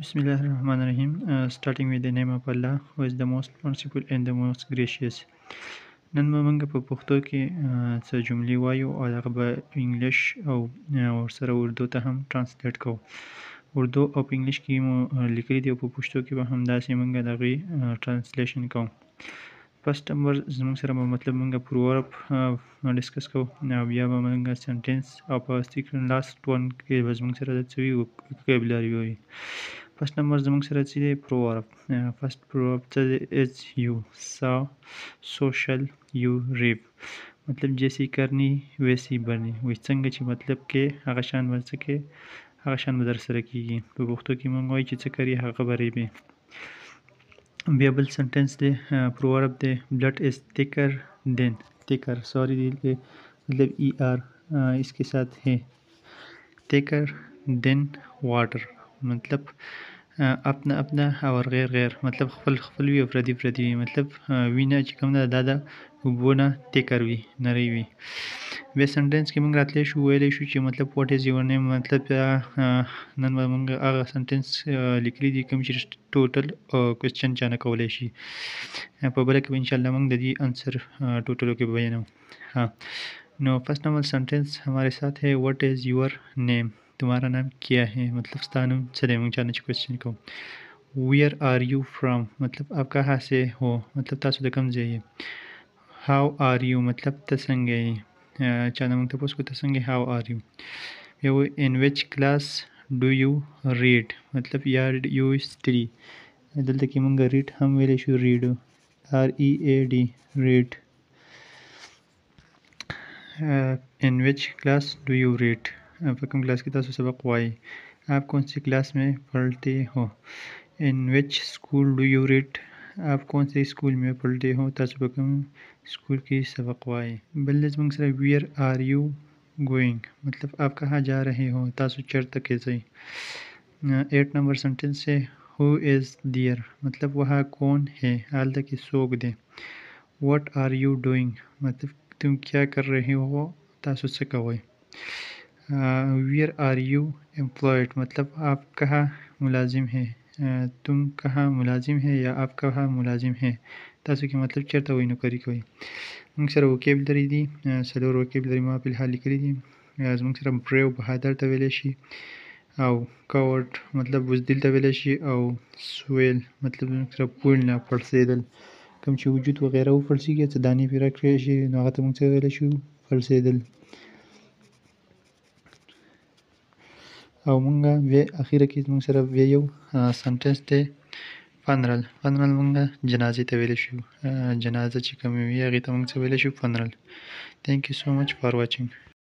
Bismillahirrahmanirrahim. Starting with the name of Allah, who is the most merciful and the most gracious. نن به موږ په پښتو کې څه جملې وایو او هغه به انګلیش او ورسره اردو ته هم ترانسلیټ کوو. اردو او په انګلیش کې مو لیکلي دي او په پښتو کې به همداسې موږ د هغې ترانسلیشن کوو. فرست نمبر زموږ سره به مطلب موږ پروورب ډسکس کوو او بیا به موږ سنټنس او په سیکنډ لاست ون کې به زموږ سره څه وي وکیبولري وي. فرست نمبر زموږ سره څه دی پروورب. فرست پروورب څه دی از یو سا سوشل یو ریب مطلب جیسی کرنی ویسی برنی وایي څنګه چې مطلب کې هغه شان به څه کې هغه شان به در سره کېږي. په پښتو کې موږ وایو چې څه کري هغه به ریبې. بیا بل سنټنس دی پروورب دی بلڈ از تھکر دین تھکر سوری دی مطلب ای آر اس کے ساتھ ہے تھکر دین واٹر مطلب اپنا اپنا اور غیر غیر مطلب خپل خپل وي او پردي پردي وي مطلب وینه چې کوم ده دا د اوبو نه تکر وي نری وي. بیا سنټنس کې موږ راتلی شو ویلی شو چې مطلب واټ از یور نیم مطلب نن به موږ هغه سنټنس لیکلي دي کوم چې ټوټل کوېسچن چا نه کولی شي. په بله کې به انشاءالله موږ د دې انسر ټوټلو کې بیانوو. نو فرسٹ نمبر سنٹنس ہمارے ساتھ ہے واٹ از یور نیم تمہارا نام کیا ہے مطلب ستا نوم څه دی موږ چا نه چې کوېسچن کوو. ویر آر یو فرام مطلب آپ کہاں سے ہو مطلب تاسو د کوم ځای یې. ہاؤ آر یو مطلب ته څنګه یې چا نه موږ تپوس کوو ته څنګه یې هاؤ آر یو. بیا وایي ان وچ کلاس ډو یو ریډ مطلب یا یو اسټډي دلته کې موږ ریډ هم ویلی شو ریډ آر ای اے ډي ریډ. ان وچ کلاس ڈو یو ریڈ په کوم کلاس کې تاسو سبق وایي. آپ کون سی کلاس میں پڑھتے ہو. ان وچ اسکول ڈو یو ریڈ آپ کون سے اسکول میں پڑھتے ہو تاسو په کوم اسکول کې سبق وایي. بل زموږ سره ویر آر یو گوئنگ مطلب آپ کہاں جا رہے ہو تاسو چیرته کې ځئ. 8 نمبر سنٹنس ہے ہو از دیئر مطلب وہاں کون ہے هلته کې څوک دی. واٹ آر یو ڈوئنگ مطلب तुम क्या कर रहे हो تاسو څه کوئ. ویر آر یو امپلائڈ مطلب آپ کہاں ملازم ہے تم کہاں ملازم ہے یا آپ کہاں ملازم ہے تاسو کې مطلب چېرته وایي نوکري کوئ. موږ سره وکیبولري دي 4 وکیبولري ما فی الحال لیکلي دي. زموږ سره بریو بهادر ته ویلی شي او کاورډ مطلب بزدل ته ویلی شي او سویل مطلب زموږ سره پوړ نه پړسېدل کوم چې وجود وغیره وپړسېږي څه دانې پرې راکړی شي نو هغه ته موږ څه ویلی شو پړسېدل. او موږ بیا اخیره کې موږ سره بیا یو سنټنس دی فنرل. فنرل موږ جنازې ته ویلی شو جنازه چې کومې وي هغې ته موږ څه ویلی شو فنرل. تھینک یو سو مچ فار واچینګ.